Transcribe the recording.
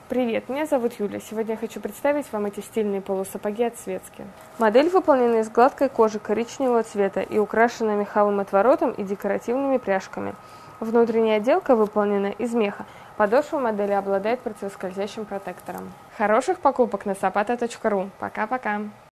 Привет, меня зовут Юля. Сегодня я хочу представить вам эти стильные полусапоги от Светски. Модель выполнена из гладкой кожи коричневого цвета и украшена меховым отворотом и декоративными пряжками. Внутренняя отделка выполнена из меха. Подошва модели обладает противоскользящим протектором. Хороших покупок на sapata.ru. Пока-пока!